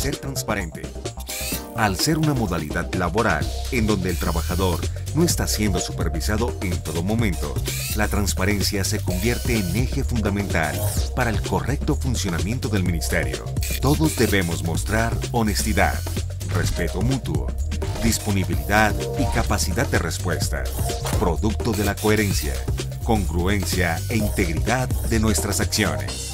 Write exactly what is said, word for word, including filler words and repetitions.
ser transparente. Al ser una modalidad laboral en donde el trabajador no está siendo supervisado en todo momento, la transparencia se convierte en eje fundamental para el correcto funcionamiento del ministerio. Todos debemos mostrar honestidad, respeto mutuo, disponibilidad y capacidad de respuesta, producto de la coherencia, congruencia e integridad de nuestras acciones.